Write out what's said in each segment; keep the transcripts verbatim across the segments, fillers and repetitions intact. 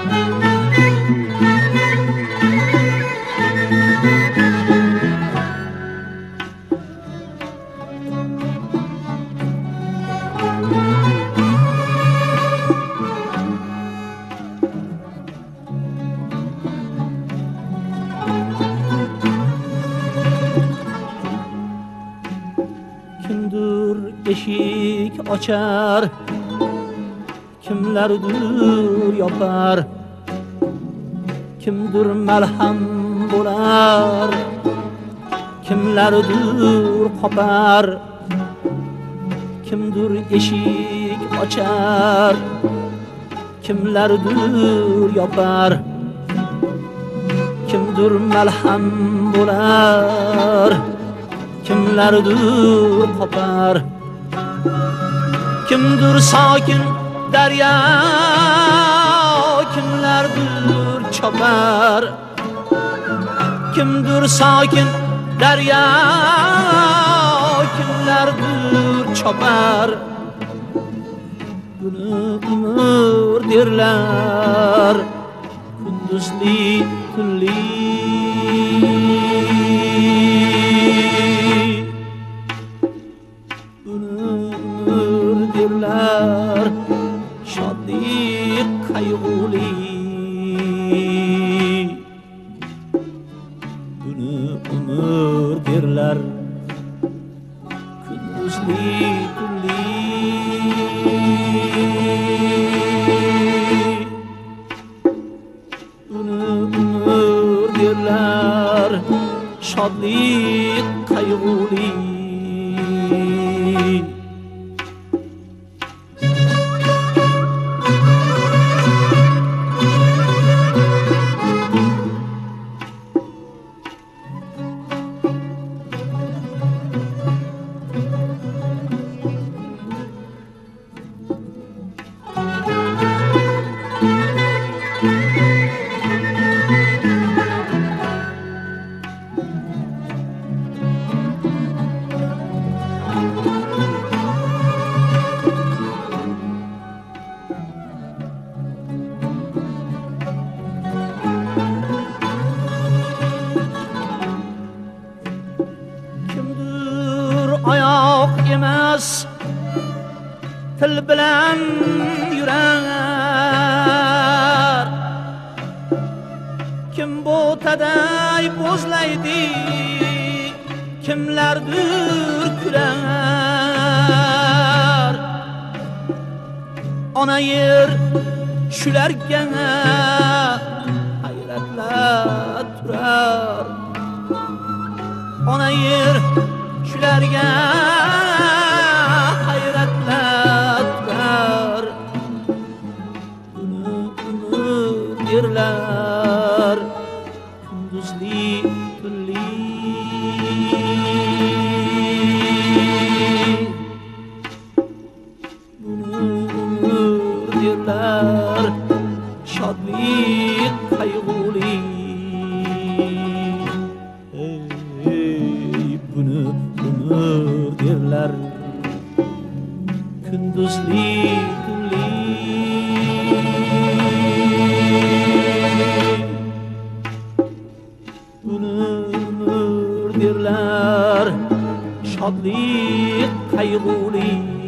Eşik açar, kimlerdir yapar, kimdir malham bo'lar, kimlerdir qopar, kimdir eşik açar, kimlerdir yapar, kimdir malham bo'lar, kimlerdir qopar. Kimdir sokin daryo, kimlardir chopar. Kimdir sokin daryo, kimlardir chopar. Buni umr derlar, kunduzli kunli. Shodlik qayg'uli, buni umr derlar, kunduzli tunli. Buni umr derlar, shodlik qayg'uli. Ayoq emas, til bilan yurar. Kim bo'taday bo'zlaydi, kimlardir kular. Ona yer shularga hayratlar turar. Ona yer shularga hayratlar turar. Buni umr derlar, kunduzli tunli. Buni umr derlar, shodlik qayg'uli. Buni umr derlar, kunduzli tunli. Buni umr derlar, shodlik qayg'uli.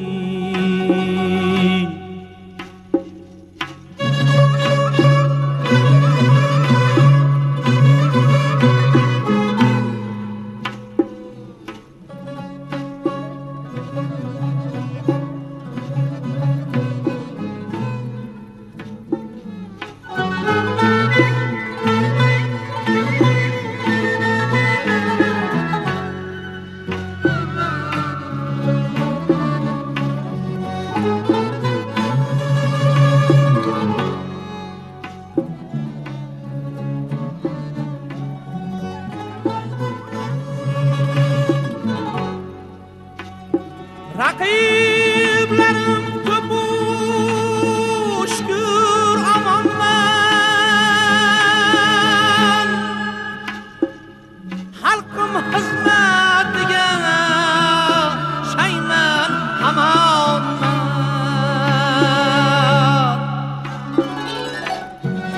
Raqiblarim ko'p shukr amonman, xalqim xizmatiga shayman amonman.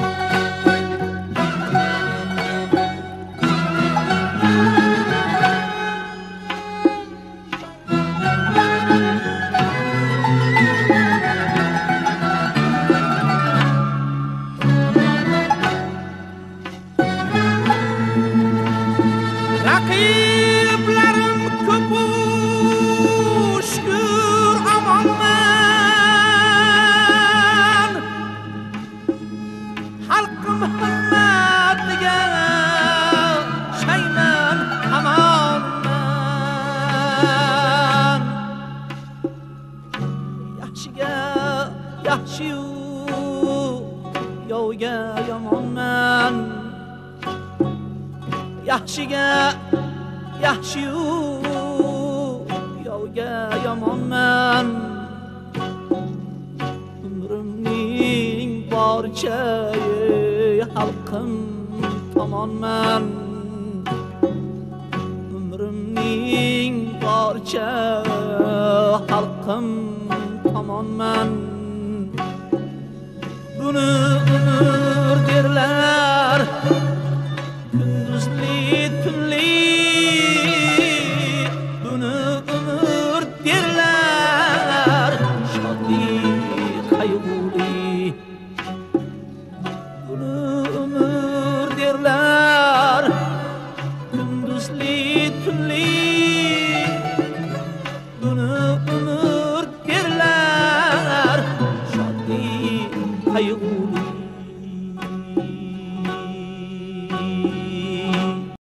yovga yomonman. Yaxshiga yaxshi-yu yovga yomonman. Umrimning boricha xalqim tomonman. Umrimning boricha xalqim tomonman. Buni